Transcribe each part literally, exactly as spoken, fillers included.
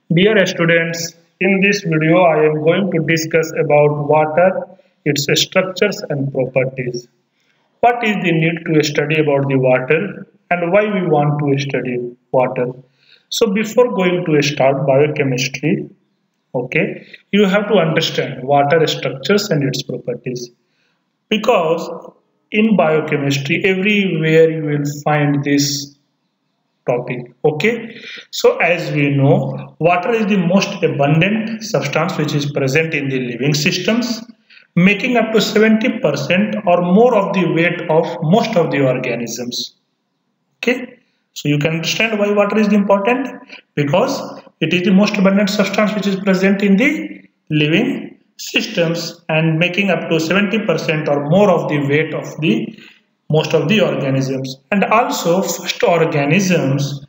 Dear students, in this video I am going to discuss about water, its structures and properties. What is the need to study about the water and why we want to study water? So before going to start biochemistry, okay, you have to understand water structures and its properties. Because in biochemistry, everywhere you will find this topic. Okay, so as we know, water is the most abundant substance which is present in the living systems, making up to seventy percent or more of the weight of most of the organisms. Okay, so you can understand why water is important, because it is the most abundant substance which is present in the living systems and making up to seventy percent or more of the weight of the most of the organisms. And also first organisms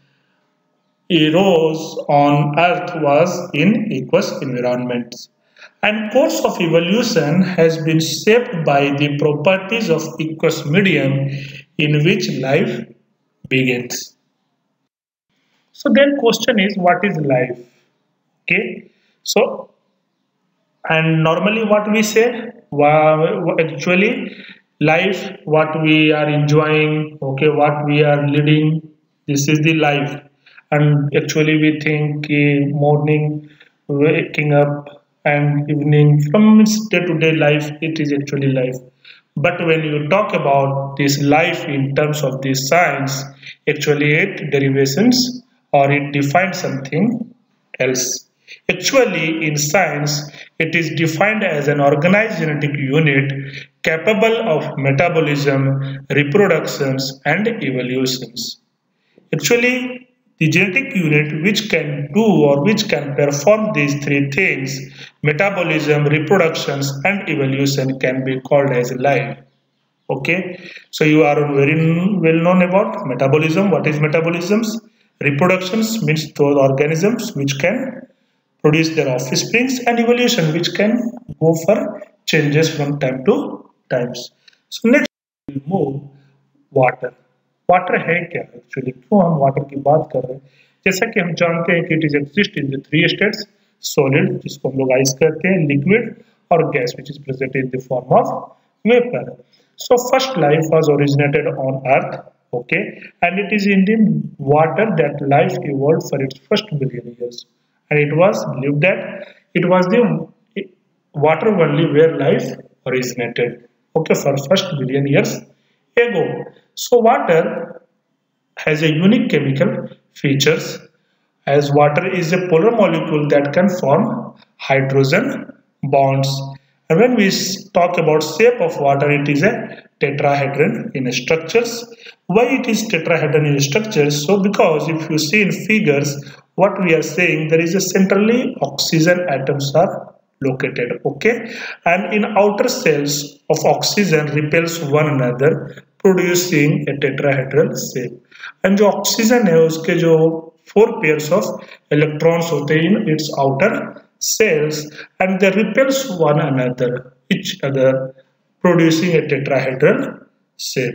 arose on earth was in aqueous environments, and course of evolution has been shaped by the properties of aqueous medium in which life begins. So then question is, what is life? Okay, so and normally what we say, well, actually life, what we are enjoying, okay, what we are leading, this is the life. And actually we think uh, morning waking up and evening, from its day-to-day life, it is actually life. But when you talk about this life in terms of the science, actually it derivations or it defines something else. Actually, in science, it is defined as an organized genetic unit capable of metabolism, reproductions, and evolutions. Actually, the genetic unit which can do or which can perform these three things, metabolism, reproductions, and evolution, can be called as life. Okay, so you are very well known about metabolism. What is metabolisms? Reproductions means those organisms which can produce their offsprings, and evolution which can go for changes from time to times. So next we'll move water. Water है क्या actually, क्यों हम water की बात कर रहे हैं? जैसा कि हम जानते हैं कि it is exist in the three states, solid जिसको हम लोग आइस कहते हैं, लिक्विड और gas which is present in the form of vapour. So first life was originated on earth, okay, and it is in the water that life evolved for its first billion years, and it was believed that it was the water only where life originated, okay, for first billion years ago. So water has a unique chemical features, as water is a polar molecule that can form hydrogen bonds. And when we talk about shape of water, it is a tetrahedron in structures. Why it is tetrahedron in structures? So because if you see in figures, what we are saying, there is a centrally oxygen atoms are located, okay, and in outer cells of oxygen repels one another, producing a tetrahedral shape. And जो oxygen है उसके जो four pairs of electrons होते हैं in its outer cells, and they repels one another each other, producing a tetrahedral shape.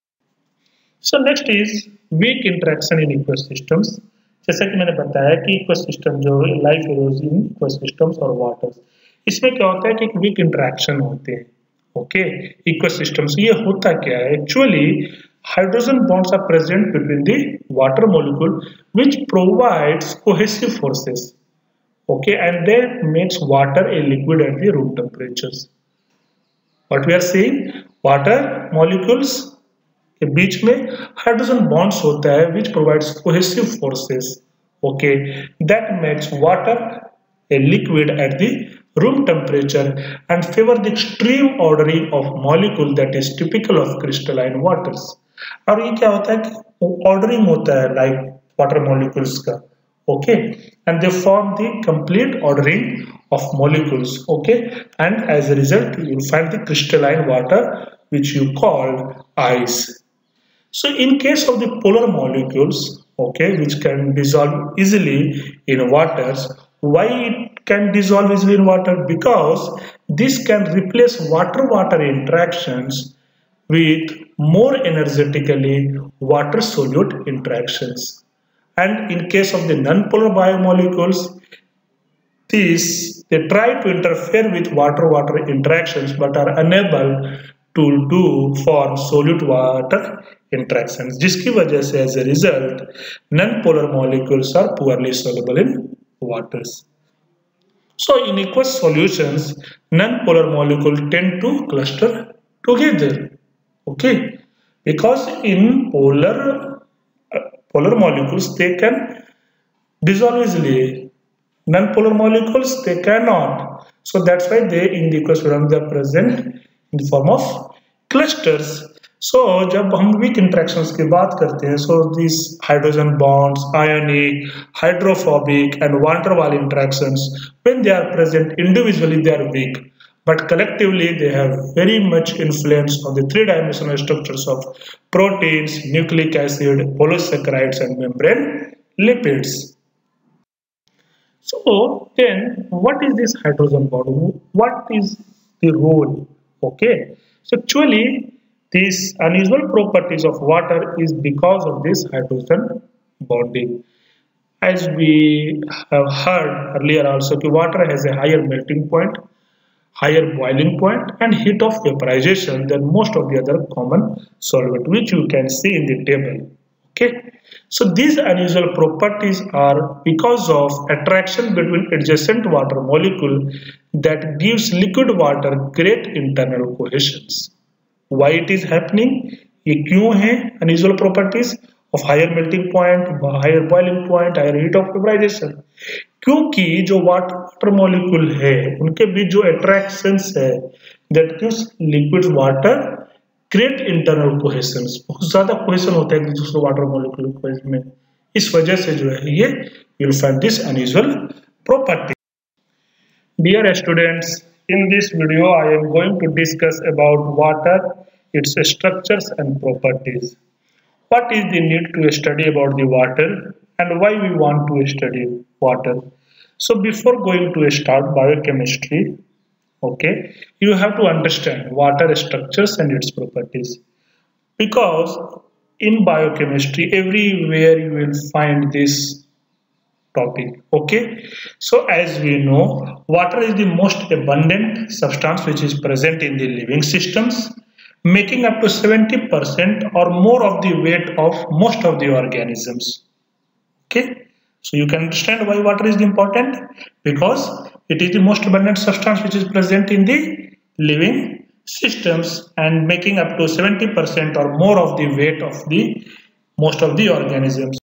So next is weak interaction in ecosystems. जैसा कि मैंने बताया कि इकोसिस्टम जो लाइफ एरोज इन इकोसिस्टम्स और waters, इसमें क्या होता है कि एक वीक इंटरेक्शन होते हैं, ओके, इकोसिस्टम्स. ये होता क्या है actually? Hydrogen bonds are present between the water molecule which provides cohesive forces, okay, and that makes water a liquid at the room temperatures. What we are saying, water molecules के बीच में hydrogen bonds होता है which provides cohesive forces, okay, that makes water a liquid at the room temperature and favor the extreme ordering of molecule that is typical of crystalline waters. और ये क्या होता है कि ordering होता है like water molecules का, okay, and they form the complete ordering of molecules, okay, and as a result you will find the crystalline water which you call ice. So in case of the polar molecules, okay, which can dissolve easily in waters, why it can dissolve easily in water? Because this can replace water water interactions with more energetically water solute interactions. And in case of the non-polar biomolecules, these they try to interfere with water-water interactions but are unable to do form solute water interactions, जिसकी वजह से as a result non-polar molecules are poorly soluble in waters. So in aqueous solutions, non-polar molecules tend to cluster together. Okay, because in polar uh, polar molecules they can dissolve easily. Non-polar molecules they cannot. So that's why they in the aqueous solution they are present in the form of clusters. So जब हम weak interactions की बात करते हैं, so these hydrogen bonds, ionic, hydrophobic and van der Waals interactions, when they are present individually they are weak, but collectively they have very much influence on the three-dimensional structures of proteins, nucleic acid, polysaccharides and membrane lipids. So then what is this hydrogen bond? What is the role? Okay, so actually these unusual properties of water is because of this hydrogen bonding. As we have heard earlier also, water has a higher melting point, higher boiling point and heat of vaporization than most of the other common solvent, which you can see in the table. Okay, so these unusual properties are because of attraction between adjacent water molecule that gives liquid water great internal cohesions. Why it is happening? ये क्यों है unusual properties of higher melting point, higher boiling point, higher heat of vaporization? क्योंकि जो water molecule है उनके बीच जो attractions है that gives liquid water great internal cohesions, बहुत ज़्यादा cohesion होता है एक दूसरे water molecule में, इस वजह से जो है ये you'll find this unusual property. Dear students, in this video I am going to discuss about water, its structures and properties. What is the need to study about the water and why we want to study water? So before going to start biochemistry, okay, you have to understand water structures and its properties, because in biochemistry everywhere you will find this topic. Okay, so as we know, water is the most abundant substance which is present in the living systems, making up to seventy percent or more of the weight of most of the organisms. Okay, so you can understand why water is important, because it is the most abundant substance which is present in the living systems and making up to seventy percent or more of the weight of the most of the organisms.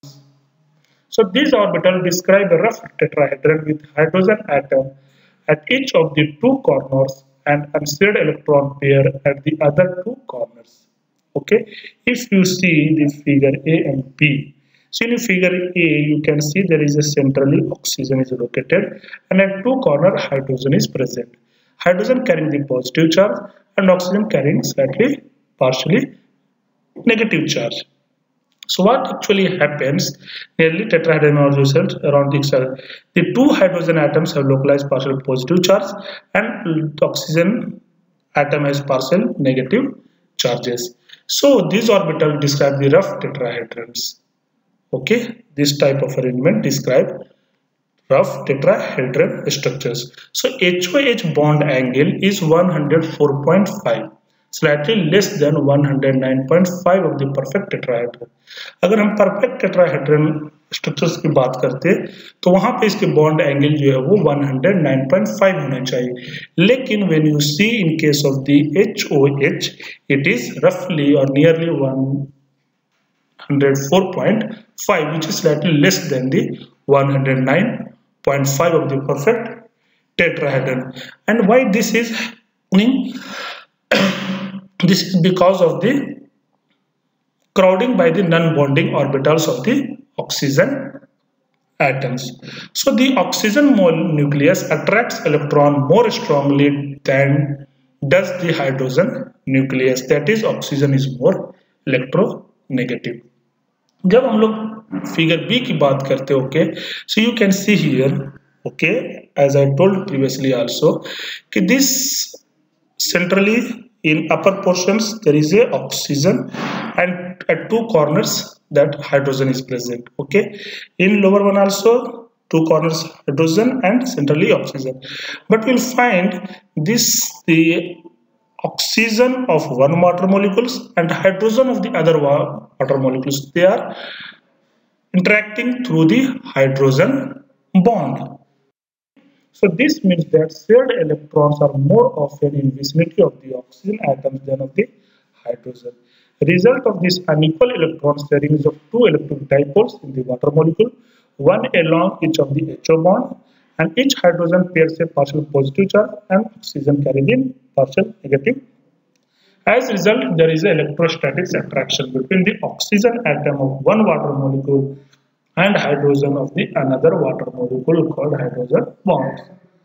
So these orbitals describe a rough tetrahedron with hydrogen atom at each of the two corners and unshared electron pair at the other two corners. Okay, if you see the figure A and B, so in figure A you can see there is a centrally oxygen is located and at two corners hydrogen is present. Hydrogen carrying the positive charge and oxygen carrying slightly partially negative charge. So what actually happens, nearly tetrahedron cells around the cell, the two hydrogen atoms have localized partial positive charge and the oxygen atom has partial negative charges. So these orbitals describe the rough tetrahedrons. Okay, this type of arrangement describe rough tetrahedron structures. So H O H bond angle is one hundred four point five. Slightly less than one hundred nine point five of the perfect tetrahedron. अगर हम perfect tetrahedron structures की बात करते तो वहां पे इसके bond angle जो है वो one hundred nine point five होना चाहिए, लेकिन when you see in case of the H O H it is roughly or nearly one hundred four point five, which is slightly less than the one hundred nine point five of the perfect tetrahedron. And why this is happening? This is because of the crowding by the non-bonding orbitals of the oxygen atoms. So the oxygen nucleus attracts electron more strongly than does the hydrogen nucleus. That is, oxygen is more electronegative. जब हम लोग figure B की बात करते हैं, okay, so you can see here, okay, as I told previously also, कि this centrally in upper portions there is a oxygen and at two corners that hydrogen is present. Okay, in lower one also two corners hydrogen and centrally oxygen, but we'll find this the oxygen of one water molecules and hydrogen of the other water molecules, they are interacting through the hydrogen bond. So this means that shared electrons are more often in vicinity of the oxygen atoms than of the hydrogen. The result of this unequal electron sharing is of two electric dipoles in the water molecule, one along each of the H O bond, and each hydrogen pairs a partial positive charge and oxygen carries the partial negative. As a result, there is an electrostatic attraction between the oxygen atom of one water molecule and hydrogen of the another water molecule called hydrogen bonds.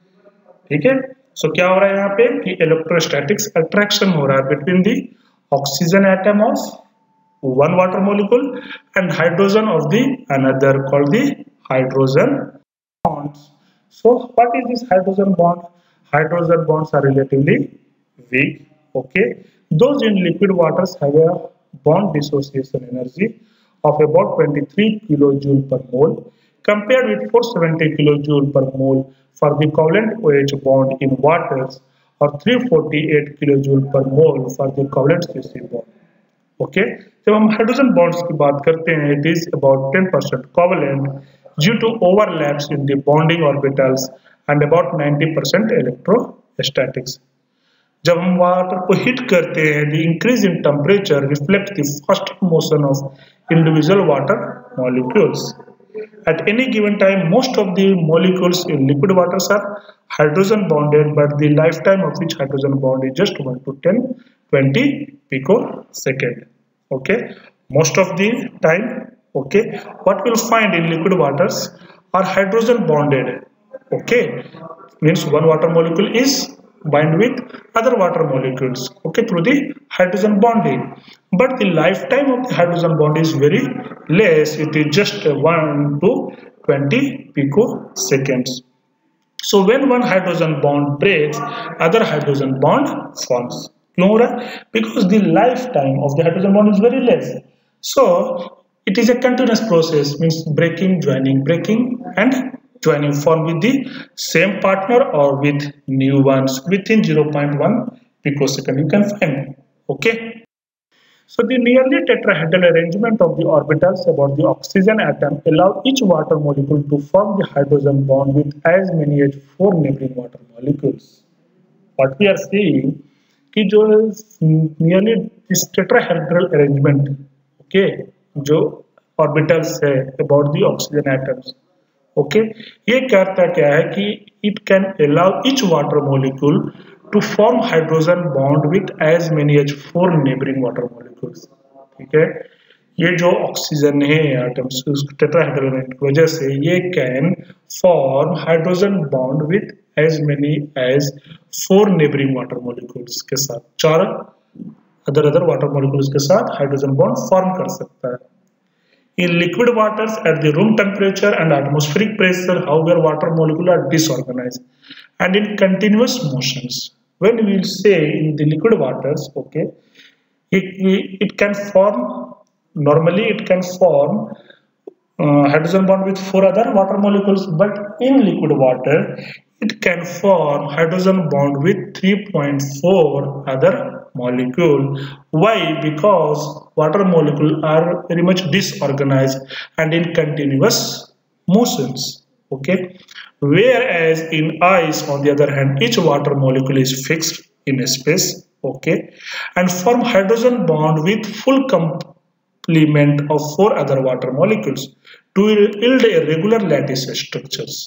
ठीक है, सो so, क्या हो रहा है यहाँ पे कि electrostatics attraction हो रहा है between the oxygen atom of one water molecule and hydrogen of the another called the hydrogen bonds. So what is this hydrogen bond? Hydrogen bonds are relatively weak. Okay, those in liquid waters have a bond dissociation energy of about twenty-three kilojoule per mole compared with four hundred seventy kilojoule per mole for the covalent OH bond in waters or three hundred forty-eight kilojoule per mole for the covalent C C bond. Okay, जब हम hydrogen bonds की बात करते हैं, it is about ten percent covalent due to overlaps in the bonding orbitals and about ninety percent electrostatics. जब हम water को heat करते हैं, the increase in temperature reflects the fast motion of individual water molecules. At any given time, most of the molecules in liquid waters are hydrogen bonded, but the lifetime of each hydrogen bond is just one to ten, twenty picosecond. Okay, most of the time. Okay, what we'll find in liquid waters are hydrogen bonded. Okay, means one water molecule is bind with other water molecules, okay, through the hydrogen bonding, but the lifetime of the hydrogen bond is very less. It is just one to twenty picoseconds. So when one hydrogen bond breaks, other hydrogen bond forms. क्यों हो रहा है? Because the lifetime of the hydrogen bond is very less. So it is a continuous process, means breaking, joining, breaking and joining form with the same partner or with new ones within zero point one picosecond you can find. Okay, so the nearly tetrahedral arrangement of the orbitals about the oxygen atom allow each water molecule to form the hydrogen bond with as many as four neighboring water molecules. What we are seeing कि जो nearly this tetrahedral arrangement, okay, जो orbitals है about the oxygen atoms, okay, ये करता क्या है कि it can allow each water molecule to form hydrogen bond with as many as four neighboring water molecules. ठीक है, ये जो ऑक्सीजन है एटम्स टेट्राहेड्रल की वजह से ये can form hydrogen bond with as many as four neighboring water molecules के साथ, चार अदर अदर वाटर मोलिक्यूल्स के साथ हाइड्रोजन बॉन्ड फॉर्म कर सकता है. In liquid waters at the room temperature and atmospheric pressure, however, water molecules are disorganized and in continuous motions. When we will say in the liquid waters, okay, it, it can form, normally it can form uh, hydrogen bond with four other water molecules, but in liquid water, it can form hydrogen bond with three point four other molecule. Why? Because water molecules are very much disorganized and in continuous motions. Okay, whereas in ice, on the other hand, each water molecule is fixed in space. Okay, and form hydrogen bond with full complement of four other water molecules to yield a regular lattice structures.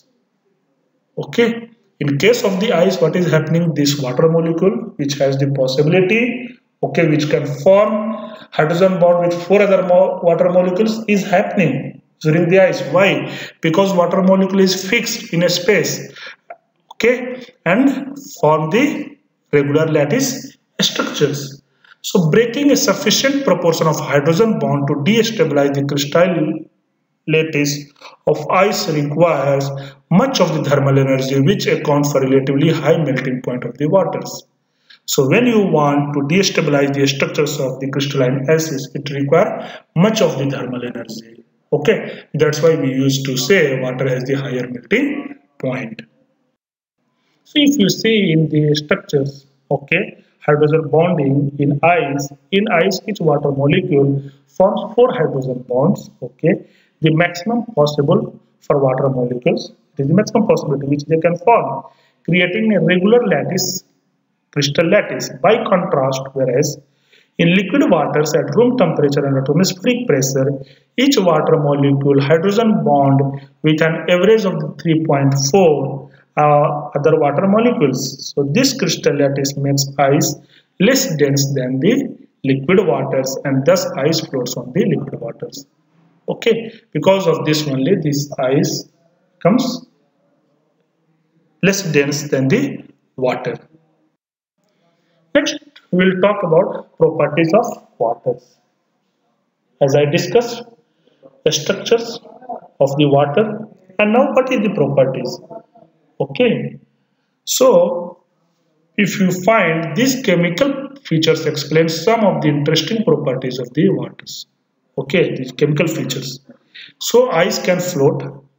Okay, in case of the ice, what is happening? This water molecule which has the possibility, okay, which can form hydrogen bond with four other mo water molecules is happening during the ice. Why? Because water molecule is fixed in a space, okay, and form the regular lattice structures. So breaking a sufficient proportion of hydrogen bond to destabilize the crystal lattice of ice requires much of the thermal energy, which accounts for relatively high melting point of the waters. So when you want to destabilize the structures of the crystalline acids, it requires much of the thermal energy. Okay, that's why we used to say water has the higher melting point. So if you see in the structures, okay, hydrogen bonding in ice, in ice each water molecule forms four hydrogen bonds, okay. The maximum possible for water molecules, it is the maximum possibility which they can form, creating a regular lattice, crystal lattice. By contrast, whereas in liquid waters at room temperature and atmospheric pressure, each water molecule hydrogen bond with an average of three point four uh, other water molecules. So this crystal lattice makes ice less dense than the liquid waters, and thus ice floats on the liquid waters. Okay, because of this only this ice becomes less dense than the water. Next, we will talk about properties of waters. As I discussed, the structures of the water, and now what is the properties? Okay, so if you find these chemical features explain some of the interesting properties of the waters. Okay, these chemical features. So ice can float.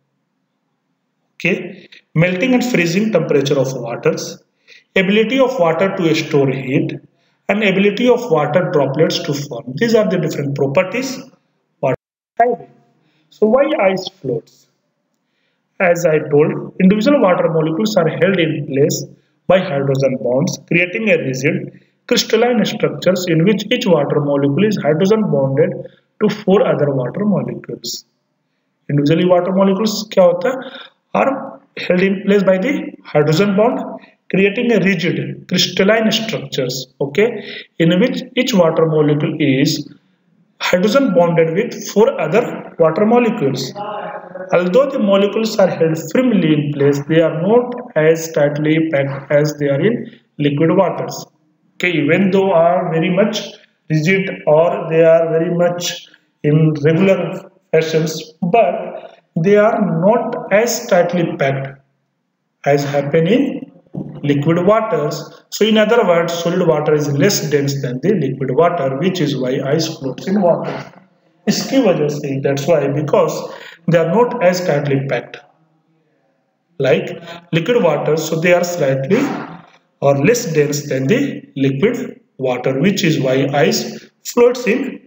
Okay, melting and freezing temperature of waters, ability of water to store heat, and ability of water droplets to form. These are the different properties water has. So why ice floats? As I told, individual water molecules are held in place by hydrogen bonds, creating a rigid crystalline structures in which each water molecule is hydrogen bonded to four other water molecules. Individually water molecules क्या होता है? Are held in place by the hydrogen bond, creating a rigid crystalline structures, okay, in which each water molecule is hydrogen bonded with four other water molecules. Although the molecules are held firmly in place, they are not as tightly packed as they are in liquid waters. Okay, even though are very much rigid or they are very much in regular fashions, but they are not as tightly packed as happen in liquid waters. So in other words, solid water is less dense than the liquid water, which is why ice floats in water. इसकी वजह से, that's why, because they are not as tightly packed like liquid water, so they are slightly or less dense than the liquid water, which is why ice floats in.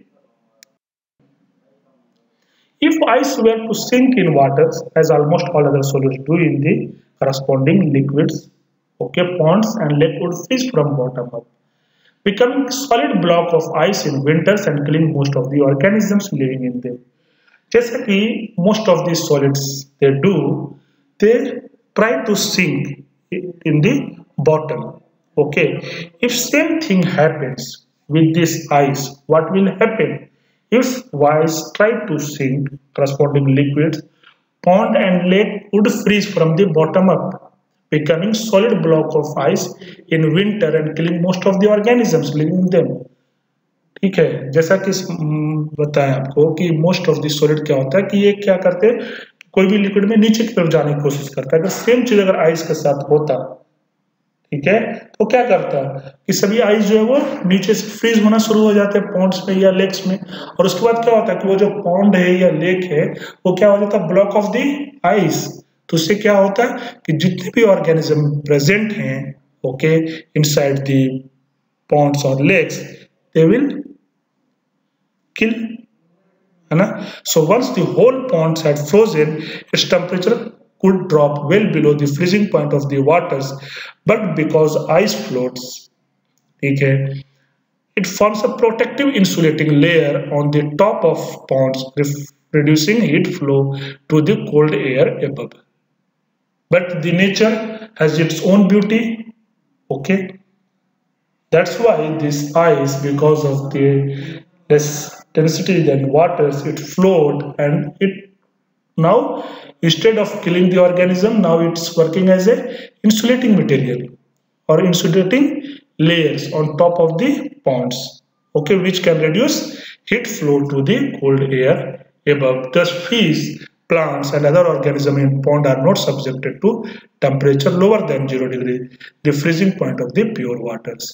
If ice were to sink in waters, as almost all other solids do in the corresponding liquids, okay, ponds and lake would freeze from bottom up, becoming solid block of ice in winters and killing most of the organisms living in them. जैसा कि most of these solids they do, they try to sink in the bottom. Okay, if same thing happens with this ice, what will happen? If ice try to sink corresponding liquids, pond and lake would freeze from the bottom up, becoming solid block of ice in winter and killing most of the organisms living in them. ठीक है, जैसा कि बताया आपको कि most of the solid क्या होता है कि ये क्या करते हैं, कोई भी लिक्विड में नीचे की तरफ जाने की कोशिश करता है। अगर सेम चीज अगर आइस के साथ होता, ठीक है, तो क्या करता कि सभी आइस जो है वो नीचे से फ्रीज होना शुरू हो जाते हैं पॉन्ड्स में या लेक्स में, और उसके बाद क्या होता है कि वो जो पॉन्ड है या लेक है वो क्या हो जाता है, ब्लॉक ऑफ द आइस। तो उससे क्या होता है कि जितने भी ऑर्गेनिज्म प्रेजेंट हैं, ओके, इनसाइड द पॉन्ड्स और लेक्स, दे विल kill, है ना। So once the whole ponds had frozen, its temperature could drop well below the freezing point of the waters, but because ice floats, ठीक है, it forms a protective insulating layer on the top of ponds, reducing heat flow to the cold air above. But the nature has its own beauty, okay. That's why this ice, because of the less density than waters, it flowed, and it now instead of killing the organism, now it's working as a insulating material or insulating layers on top of the ponds, okay, which can reduce heat flow to the cold air above. Thus fish, plants and other organisms in pond are not subjected to temperature lower than zero degree, the freezing point of the pure waters.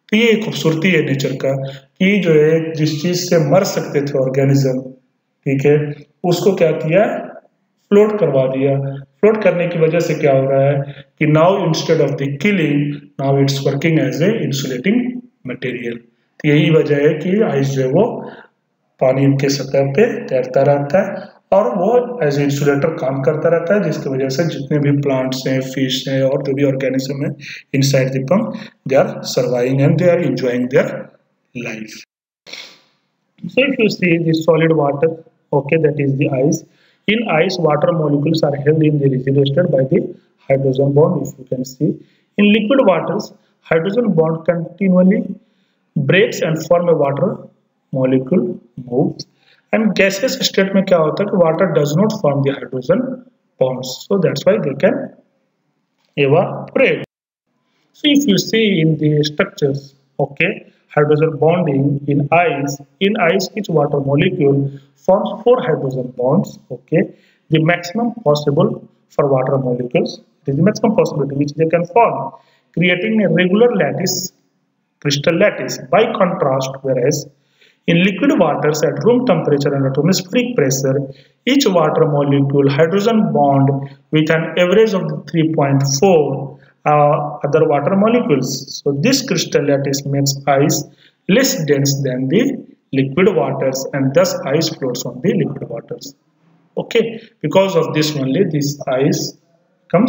तो ये एक खूबसूरती है nature का कि जो है जिस चीज से मर सकते थे ऑर्गेनिज्म, ठीक है, उसको क्या किया, फ्लोट करवा दिया। फ्लोट करने की वजह से क्या हो रहा है कि now instead of the killing, now it's working as a insulating material. तो यही वजह है कि आइस जो है वो पानी के सतह पे तैरता रहता है और वो एज ए इंसुलेटर काम करता रहता है, जिसकी वजह से जितने भी प्लांट्स हैं, फिश हैं और जो भी ऑर्गेनिज्म है inside the pump, they are surviving and they are enjoying their life. So if you see the solid water, okay, that is the ice. In ice, water molecules are held in the residual state by the hydrogen bond. If you can see, in liquid waters, hydrogen bond continually breaks and form a water molecule moves. And gaseous state में क्या होता है कि water does not form the hydrogen bonds, so that's why they can evaporate. So if you see in the structures, okay, hydrogen bonding in ice, in ice each water molecule forms four hydrogen bonds, okay, the maximum possible for water molecules, it is the maximum possibility which they can form, creating a regular lattice, crystal lattice. By contrast, whereas in liquid waters at room temperature and atmospheric pressure, each water molecule hydrogen bond with an average of the three point four uh, other water molecules. So this crystal lattice makes ice less dense than the liquid waters, and thus ice floats on the liquid waters. Okay, because of this only this ice comes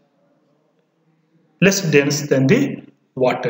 less dense than the water.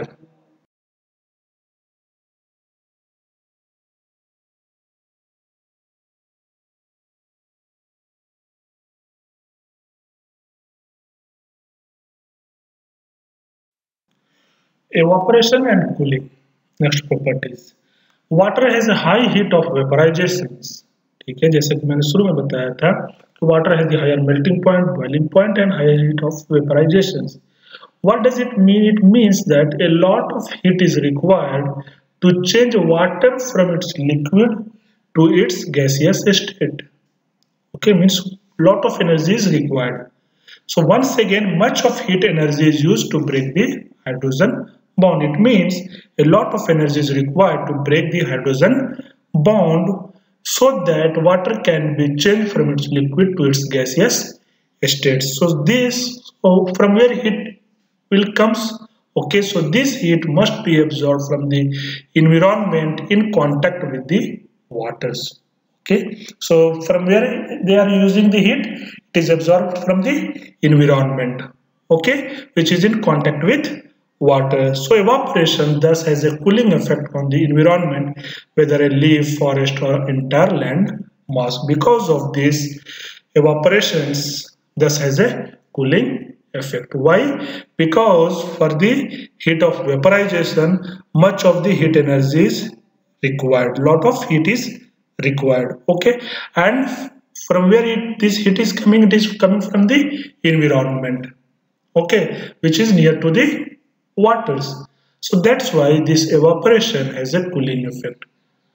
Evaporation and cooling. Next properties. Water has a high heat of vaporization. ठीक है, जैसे कि मैंने शुरू में बताया था कि water has the higher melting point, boiling point and higher heat of vaporization. What does it mean? It means that a lot of heat is required to change water from its liquid to its gaseous state. Okay, means lot of energy is required. So once again, much of heat energy is used to break the hydrogen bond. It means a lot of energy is required to break the hydrogen bond so that water can be changed from its liquid to its gaseous state. So this, so from where heat will comes, okay, so this heat must be absorbed from the environment in contact with the waters. Okay, so from where they are using the heat, it is absorbed from the environment, okay, which is in contact with water. So evaporation thus has a cooling effect on the environment, whether a leaf, forest or entire land mass. Because of this, evaporations thus has a cooling effect. Why? Because for the heat of vaporization, much of the heat energy is required, lot of heat is required, okay, and from where it, this heat is coming, it is coming from the environment, okay, which is near to the waters. So that's why this evaporation has a cooling effect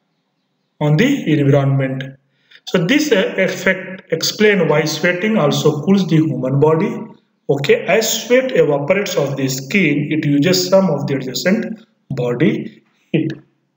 on the environment. So this effect explains why sweating also cools the human body, okay, as sweat evaporates off the skin, it uses some of the adjacent body heat.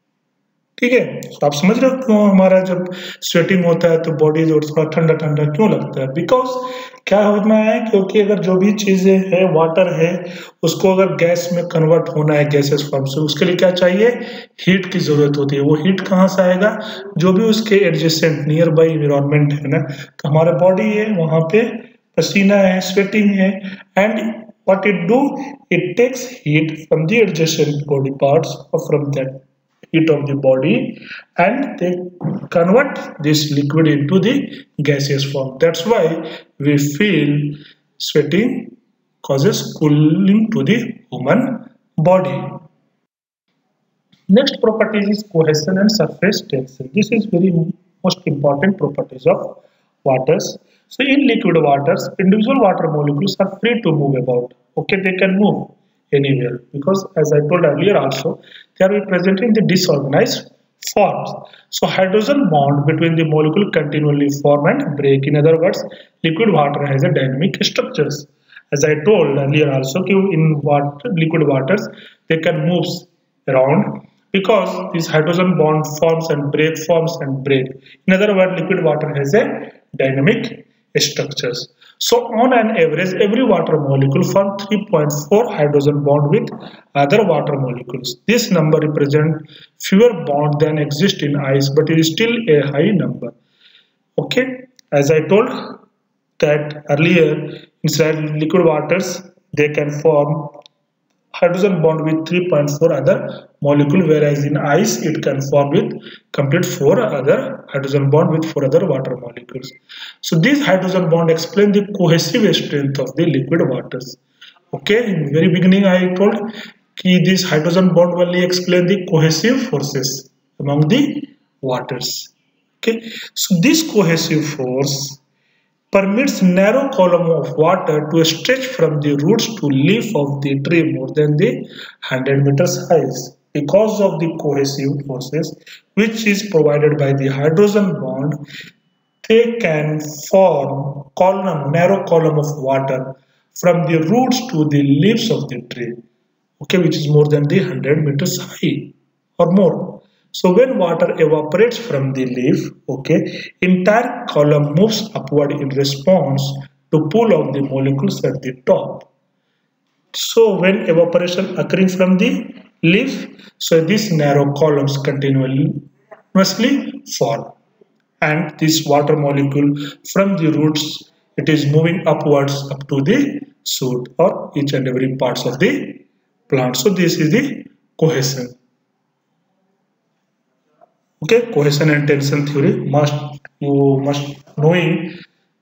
ठीक है, तो आप समझ रहे हो क्यों हमारा जब स्वेटिंग होता है तो बॉडी जो थोड़ा ठंडा ठंडा क्यों लगता है? बिकॉज क्या होना है, क्योंकि अगर जो भी चीजें है, वाटर है, उसको अगर गैस में कन्वर्ट होना है गैसेस फॉर्म से, उसके लिए क्या चाहिए, हीट की जरूरत होती है। वो हीट कहाँ से आएगा, जो भी उसके एडजेसेंट नियर बाई इन्वायरमेंट है ना, तो हमारा बॉडी है, वहां पे पसीना है, स्वेटिंग है, and what it do, it takes heat from the adjacent body parts और from that heat of the body, and they convert this liquid into the gaseous form. That's why we feel sweating causes cooling to the human body. Next property is cohesion and surface tension. This is very most important properties of waters. So in liquid waters, individual water molecules are free to move about. Okay, they can move anywhere, because as I told earlier also, they are present in the disorganized forms. So hydrogen bond between the molecule continually form and break. In other words, liquid water has a dynamic structures. As I told earlier also, in water, liquid waters, they can move around, because this hydrogen bond forms and break, forms and break. In other words, liquid water has a dynamic structures. So on an average, every water molecule forms three point four hydrogen bond with other water molecules. This number represents fewer bonds than exist in ice, but it is still a high number. Okay, as I told that earlier, inside liquid waters, they can form hydrogen bond with three point four other molecule, whereas in ice it can form with complete four other hydrogen bond with four other water molecules. So these hydrogen bond explain the cohesive strength of the liquid waters. Okay, in very beginning I told कि this hydrogen bond only explain the cohesive forces among the waters. Okay, so this cohesive force permits narrow column of water to stretch from the roots to leaf of the tree more than the one hundred meters high. Because of the cohesive forces which is provided by the hydrogen bond, they can form column, narrow column of water from the roots to the leaves of the tree, okay, which is more than the one hundred meters high or more. So when water evaporates from the leaf, okay, entire column moves upward in response to pull of the molecules at the top. So when evaporation occurring from the leaf, so these narrow columns continuously fall, and this water molecule from the roots, it is moving upwards up to the shoot or each and every parts of the plant. So this is the cohesion. Okay, cohesion and tension theory must you must knowing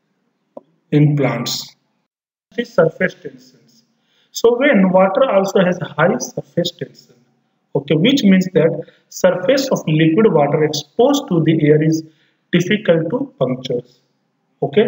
in plants. The surface tensions. So when water also has high surface tension, okay, which means that surface of liquid water exposed to the air is difficult to puncture. Okay,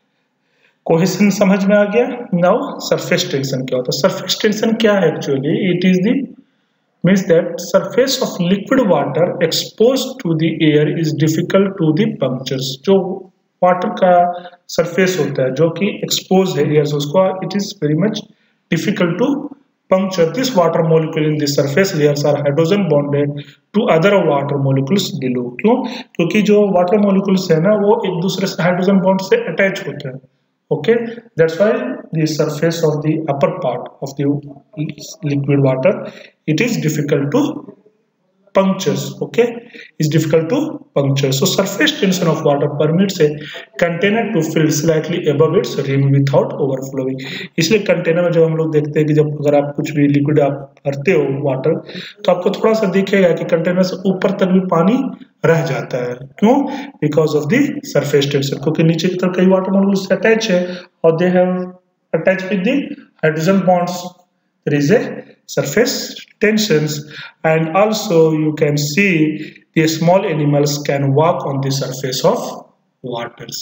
cohesion समझ में आ गया. Now surface tension क्या होता है? Surface tension क्या है actually? It is the means that surface of liquid water exposed to the air is difficult to the punctures. जो water का surface होता है जो कि exposed है air से, उसको it is very much difficult to puncture. This water molecule in the surface layers are hydrogen bonded to other water molecules below. क्यों? क्योंकि जो water molecules है ना वो एक दूसरे से hydrogen bond से attach होते हैं. Okay, that's why the surface of the upper part of the liquid water, it is difficult to puncture. Okay, it's difficult to puncture. So surface tension of water permits a container to fill slightly above its rim without overflowing. इसलिए container में जब हम लोग देखते हैं कि जब अगर आप कुछ भी लिक्विड आप भरते हो वाटर, तो आपको थोड़ा सा दिखेगा कि कंटेनर से ऊपर तक भी पानी रह जाता है. क्यों? Because of the surface tension, क्योंकि नीचे की तरफ कई वाटर मॉलिक्यूल्स अटैच है और they have attach with the hydrogen bonds. There is a surface tensions, and also you can see the small animals can walk on the surface of waters.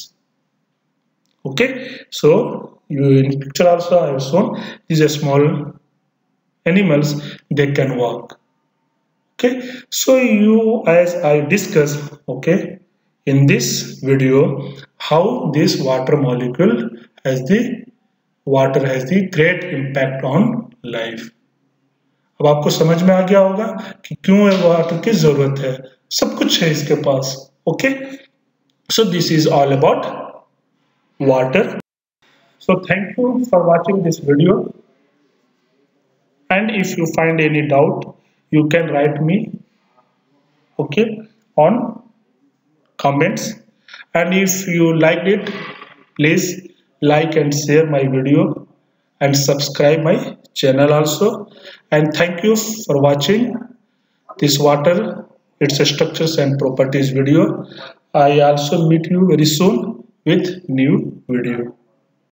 Okay, so you in picture also I have shown these are small animals, they can walk. Okay, so you as I discussed, okay, in this video how this water molecule has the water has the great impact on life. अब आपको समझ में आ गया होगा कि क्यों water की जरूरत है. सब कुछ है इसके पास. Okay, so this is all about water. So thank you for watching this video, and if you find any doubt you can write me, okay, on comments, and if you liked it, please like and share my video and subscribe my channel also. And thank you for watching this water, its structures and properties video. I also meet you very soon with new video.